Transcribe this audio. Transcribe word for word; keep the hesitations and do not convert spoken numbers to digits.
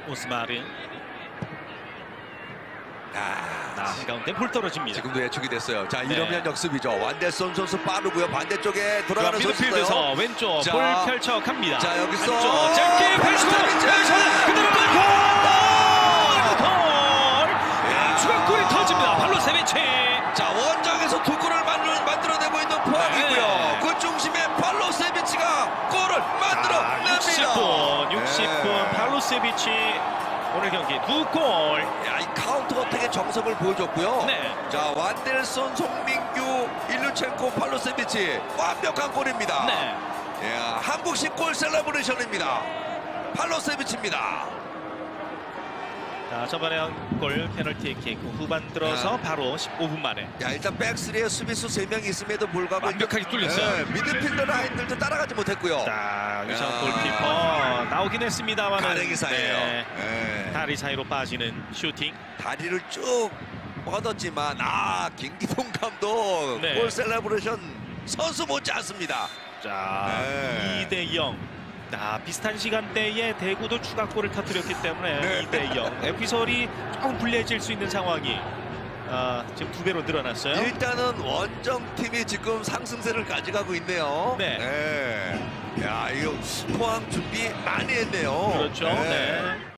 오스마르. 아, 아, 가운데 볼 떨어집니다. 지금도 예측이 됐어요. 자, 네. 이러면 역습이죠. 완델손 선수 빠르고요. 반대쪽에 돌아가는 미드필드에서 선수고요. 왼쪽 자, 볼 펼쳐 갑니다. 자, 여기서 안쪽 짧게 펼치고 팔로세비치! 왼손 그대로 골! 골! 야, 추가골이 터집니다. 팔로세비치. 자, 원정에서 두 골을 만들어, 만들어내고 있는 포항이고요. 네. 그 중심에 팔로세비치가 골을 만들어냅니다. 육십 분, 육십 분 네. 팔로세비치 오늘 경기 두 골. 야, 이 카운터 어택의 정석을 보여줬고요. 네. 자, 완델손, 송민규, 일루첸코, 팔로세비치 완벽한 골입니다. 네. 야, 한국식 골 셀러브레이션입니다. 팔로세비치입니다. 자, 저번에 한 골 페널티킥 후반 들어서 아. 바로 십오 분 만에. 야, 일단 백스리에 수비수 세 명이 있음에도 불구하고 완벽하게 뚫렸어요. 네, 미드필더 라인들도 따라가지 못했고요. 자, 유상 야. 골키퍼 나오긴 했습니다만 가랭이 사이에요. 네. 네. 다리 사이로 빠지는 슈팅. 다리를 쭉 뻗었지만 아, 김기동 감독 네. 골 셀러브레이션 선수 못지 않습니다. 자, 네. 이 대 영. 자, 비슷한 시간대에 대구도 추가골을 터뜨렸기 때문에 네. 이 대 영. 에피솔이 조금 불리해질 수 있는 상황이 아, 지금 두 배로 늘어났어요. 일단은 원정팀이 지금 상승세를 가져가고 있네요. 네. 네. 야, 이거 포항 준비 많이 했네요. 그렇죠. 네.